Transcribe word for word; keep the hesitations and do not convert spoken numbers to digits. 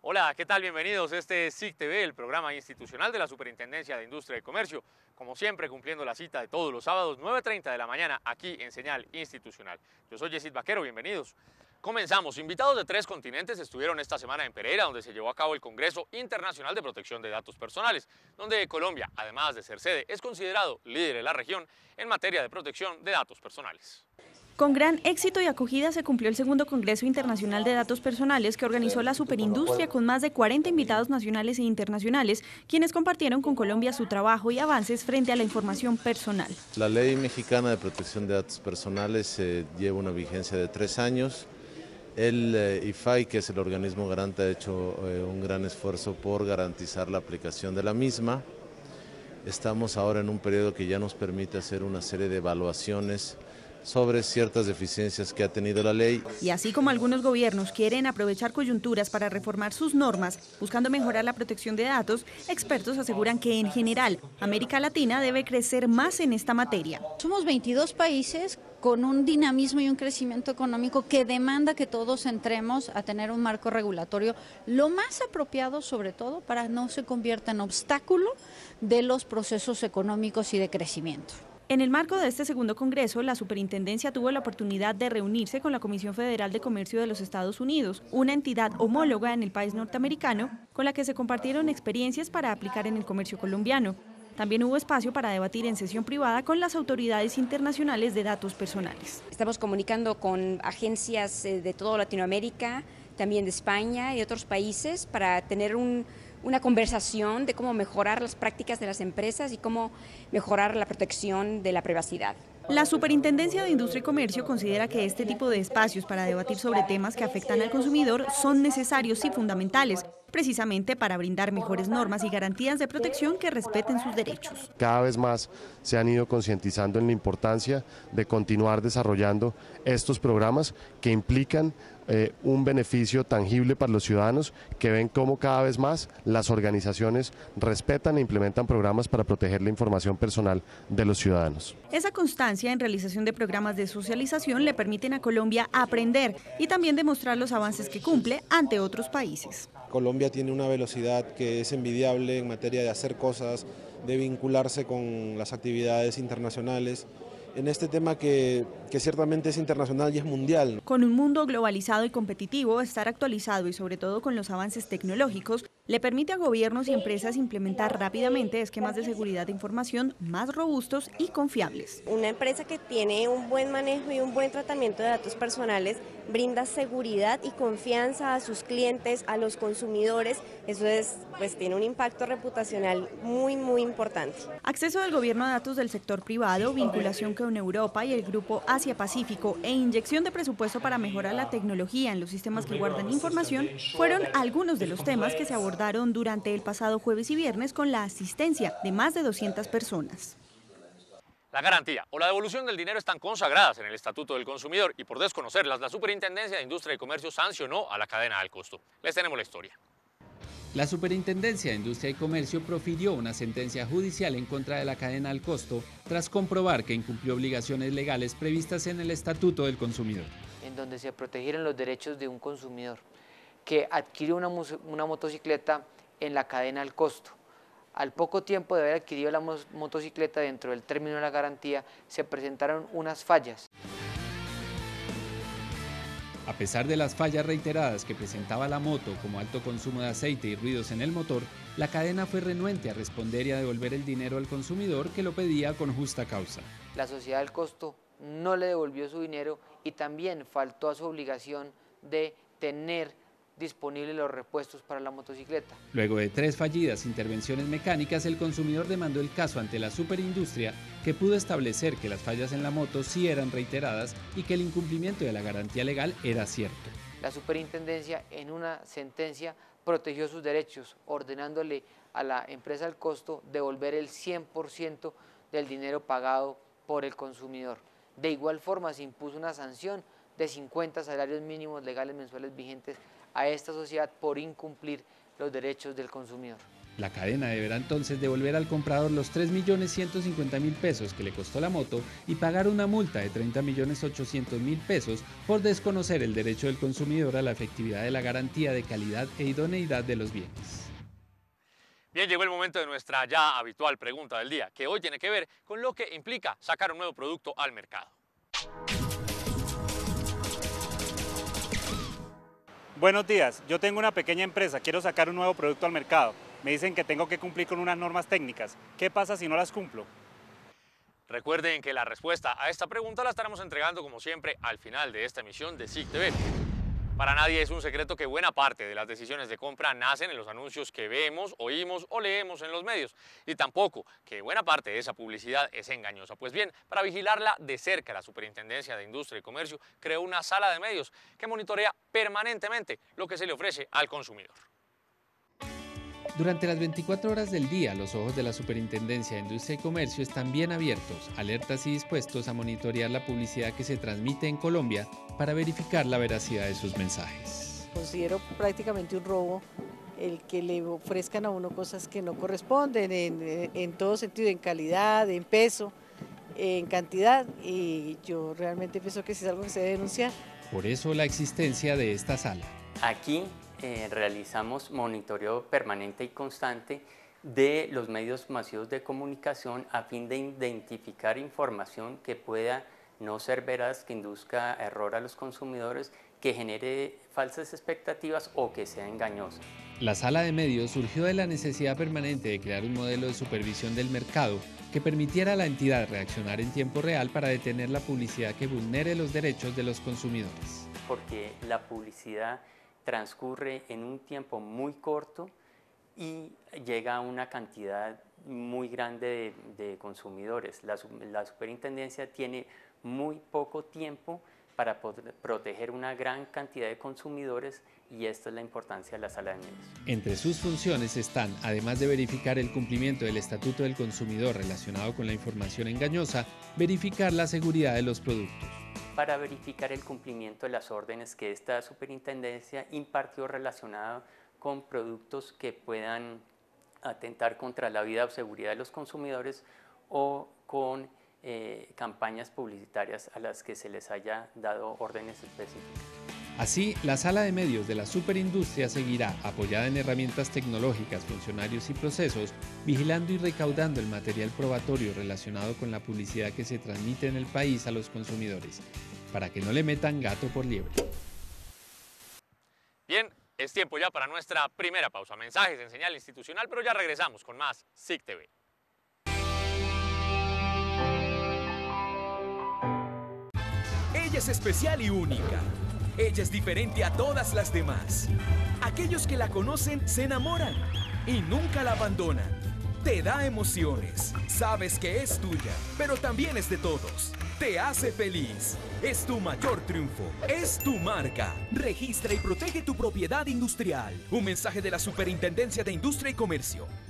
Hola, ¿qué tal? Bienvenidos. Este es S I C T V, el programa institucional de la Superintendencia de Industria y Comercio. Como siempre, cumpliendo la cita de todos los sábados, nueve y treinta de la mañana, aquí en Señal Institucional. Yo soy Yesid Vaquero, bienvenidos. Comenzamos. Invitados de tres continentes estuvieron esta semana en Pereira, donde se llevó a cabo el Congreso Internacional de Protección de Datos Personales, donde Colombia, además de ser sede, es considerado líder en la región en materia de protección de datos personales. Con gran éxito y acogida se cumplió el segundo Congreso Internacional de Datos Personales que organizó la Superindustria con más de cuarenta invitados nacionales e internacionales, quienes compartieron con Colombia su trabajo y avances frente a la información personal. La Ley Mexicana de Protección de Datos Personales eh, lleva una vigencia de tres años. El eh, I F A I, que es el organismo garante, ha hecho eh, un gran esfuerzo por garantizar la aplicación de la misma. Estamos ahora en un periodo que ya nos permite hacer una serie de evaluaciones sobre ciertas deficiencias que ha tenido la ley. Y así como algunos gobiernos quieren aprovechar coyunturas para reformar sus normas, buscando mejorar la protección de datos, expertos aseguran que en general América Latina debe crecer más en esta materia. Somos veintidós países con un dinamismo y un crecimiento económico que demanda que todos entremos a tener un marco regulatorio lo más apropiado, sobre todo para no se convierta en obstáculo de los procesos económicos y de crecimiento. En el marco de este segundo congreso, la superintendencia tuvo la oportunidad de reunirse con la Comisión Federal de Comercio de los Estados Unidos, una entidad homóloga en el país norteamericano, con la que se compartieron experiencias para aplicar en el comercio colombiano. También hubo espacio para debatir en sesión privada con las autoridades internacionales de datos personales. Estamos comunicando con agencias de toda Latinoamérica, también de España y otros países para tener un una conversación de cómo mejorar las prácticas de las empresas y cómo mejorar la protección de la privacidad. La Superintendencia de Industria y Comercio considera que este tipo de espacios para debatir sobre temas que afectan al consumidor son necesarios y fundamentales, precisamente para brindar mejores normas y garantías de protección que respeten sus derechos. Cada vez más se han ido concientizando en la importancia de continuar desarrollando estos programas que implican eh, un beneficio tangible para los ciudadanos, que ven cómo cada vez más las organizaciones respetan e implementan programas para proteger la información personal de los ciudadanos. Esa constancia en realización de programas de socialización le permiten a Colombia aprender y también demostrar los avances que cumple ante otros países. Colombia tiene una velocidad que es envidiable en materia de hacer cosas, de vincularse con las actividades internacionales, en este tema que, que ciertamente es internacional y es mundial. Con un mundo globalizado y competitivo, estar actualizado y sobre todo con los avances tecnológicos, le permite a gobiernos y empresas implementar rápidamente esquemas de seguridad de información más robustos y confiables. Una empresa que tiene un buen manejo y un buen tratamiento de datos personales brinda seguridad y confianza a sus clientes, a los consumidores. Eso es, pues, tiene un impacto reputacional muy, muy importante. Acceso del gobierno a datos del sector privado, vinculación con Europa y el Grupo Asia-Pacífico e inyección de presupuesto para mejorar la tecnología en los sistemas que guardan información fueron algunos de los temas que se abordaron durante el pasado jueves y viernes con la asistencia de más de doscientas personas. La garantía o la devolución del dinero están consagradas en el Estatuto del Consumidor y por desconocerlas, la Superintendencia de Industria y Comercio sancionó a la cadena del costo. Les tenemos la historia. La Superintendencia de Industria y Comercio profirió una sentencia judicial en contra de la cadena al costo tras comprobar que incumplió obligaciones legales previstas en el Estatuto del Consumidor. En donde se protegieron los derechos de un consumidor que adquirió una, una motocicleta en la cadena al costo. Al poco tiempo de haber adquirido la motocicleta dentro del término de la garantía, se presentaron unas fallas. A pesar de las fallas reiteradas que presentaba la moto, como alto consumo de aceite y ruidos en el motor, la cadena fue renuente a responder y a devolver el dinero al consumidor, que lo pedía con justa causa. La sociedad del costo no le devolvió su dinero y también faltó a su obligación de tener disponibles los repuestos para la motocicleta. Luego de tres fallidas intervenciones mecánicas, el consumidor demandó el caso ante la Superindustria, que pudo establecer que las fallas en la moto sí eran reiteradas y que el incumplimiento de la garantía legal era cierto. La Superintendencia, en una sentencia, protegió sus derechos, ordenándole a la empresa al costo devolver el cien por ciento del dinero pagado por el consumidor. De igual forma, se impuso una sanción de cincuenta salarios mínimos legales mensuales vigentes a esta sociedad por incumplir los derechos del consumidor. La cadena deberá entonces devolver al comprador los tres millones ciento cincuenta mil pesos que le costó la moto y pagar una multa de treinta millones ochocientos mil pesos por desconocer el derecho del consumidor a la efectividad de la garantía de calidad e idoneidad de los bienes. Bien, llegó el momento de nuestra ya habitual pregunta del día, que hoy tiene que ver con lo que implica sacar un nuevo producto al mercado. Buenos días, yo tengo una pequeña empresa, quiero sacar un nuevo producto al mercado. Me dicen que tengo que cumplir con unas normas técnicas. ¿Qué pasa si no las cumplo? Recuerden que la respuesta a esta pregunta la estaremos entregando como siempre al final de esta emisión de S I C T V. Para nadie es un secreto que buena parte de las decisiones de compra nacen en los anuncios que vemos, oímos o leemos en los medios. Y tampoco que buena parte de esa publicidad es engañosa. Pues bien, para vigilarla de cerca, la Superintendencia de Industria y Comercio creó una sala de medios que monitorea permanentemente lo que se le ofrece al consumidor. Durante las veinticuatro horas del día, los ojos de la Superintendencia de Industria y Comercio están bien abiertos, alertas y dispuestos a monitorear la publicidad que se transmite en Colombia para verificar la veracidad de sus mensajes. Considero prácticamente un robo el que le ofrezcan a uno cosas que no corresponden en, en, en todo sentido, en calidad, en peso, en cantidad, y yo realmente pienso que sí es algo que se debe denunciar. Por eso la existencia de esta sala. Aquí Eh, realizamos monitoreo permanente y constante de los medios masivos de comunicación a fin de identificar información que pueda no ser veraz, que induzca error a los consumidores, que genere falsas expectativas o que sea engañosa. La sala de medios surgió de la necesidad permanente de crear un modelo de supervisión del mercado que permitiera a la entidad reaccionar en tiempo real para detener la publicidad que vulnere los derechos de los consumidores. Porque la publicidad transcurre en un tiempo muy corto y llega a una cantidad muy grande de, de consumidores. La, la superintendencia tiene muy poco tiempo para poder proteger una gran cantidad de consumidores y esta es la importancia de la sala de medios. Entre sus funciones están, además de verificar el cumplimiento del Estatuto del Consumidor relacionado con la información engañosa, verificar la seguridad de los productos. Para verificar el cumplimiento de las órdenes que esta superintendencia impartió relacionado con productos que puedan atentar contra la vida o seguridad de los consumidores o con eh, campañas publicitarias a las que se les haya dado órdenes específicas. Así, la sala de medios de la superindustria seguirá, apoyada en herramientas tecnológicas, funcionarios y procesos, vigilando y recaudando el material probatorio relacionado con la publicidad que se transmite en el país a los consumidores, para que no le metan gato por liebre. Bien, es tiempo ya para nuestra primera pausa. Mensajes en señal institucional, pero ya regresamos con más S I C T V. Ella es especial y única. Ella es diferente a todas las demás. Aquellos que la conocen se enamoran y nunca la abandonan. Te da emociones, sabes que es tuya, pero también es de todos. Te hace feliz. Es tu mayor triunfo. Es tu marca. Registra y protege tu propiedad industrial. Un mensaje de la Superintendencia de Industria y Comercio.